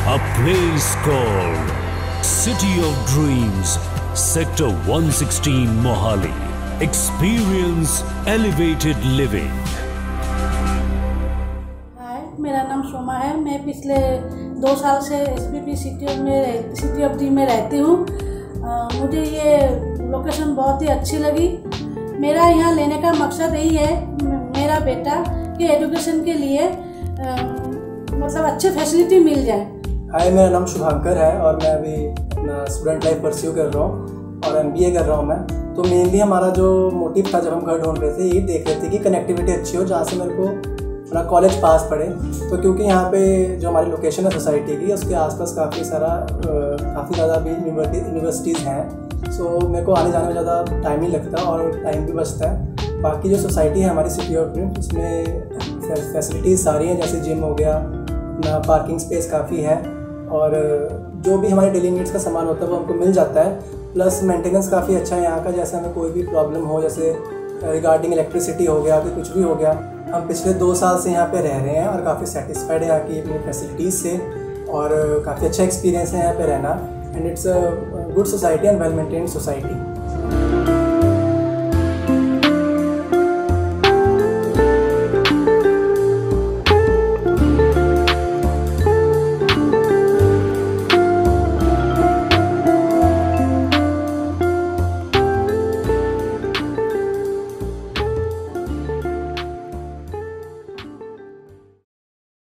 A place called City of Dreams, Sector 116 Mohali. Experience elevated living. हाय, मेरा नाम सोमा है। मैं पिछले 2 साल से SBP सिटी ऑफ ड्रीम में रहती हूँ। मुझे ये लोकेशन बहुत ही अच्छी लगी। मेरा यहाँ लेने का मकसद यही है, मेरा बेटा के एजुकेशन के लिए मतलब अच्छे फैसिलिटी मिल जाए। हाय, मेरा नाम शुभांकर है और मैं अभी अपना स्टूडेंट लाइफ परस्यू कर रहा हूँ और MBA कर रहा हूँ मैं। तो मेनली हमारा जो मोटिव था जब हम घर ढूंढ रहे थे, यही देख रहे थे कि कनेक्टिविटी अच्छी हो जहाँ से मेरे को अपना कॉलेज पास पड़े। तो क्योंकि यहाँ पे जो हमारी लोकेशन है सोसाइटी की, उसके आसपास काफ़ी ज़्यादा भी यूनिवर्सिटीज़ हैं। सो मेरे को आने जाने में ज़्यादा टाइम नहीं लगता और टाइम भी बचता है। बाकी जो सोसाइटी है हमारी सिटी ऑफ ड्रीम्स, उसमें फैसिलिटीज़ सारी हैं, जैसे जिम हो गया, अपना पार्किंग स्पेस काफ़ी है और जो भी हमारे डेली नीड्स का सामान होता है वो हमको मिल जाता है। प्लस मेंटेनेंस काफ़ी अच्छा है यहाँ का। जैसे हमें कोई भी प्रॉब्लम हो, जैसे रिगार्डिंग इलेक्ट्रिसिटी हो गया कि कुछ भी हो गया, हम पिछले 2 साल से यहाँ पे रह रहे हैं और काफ़ी सेटिस्फाइड है यहाँ की अपनी फैसिलिटीज़ से और काफ़ी अच्छा एक्सपीरियंस है यहाँ पे रहना। And it's a good society and well maintained society.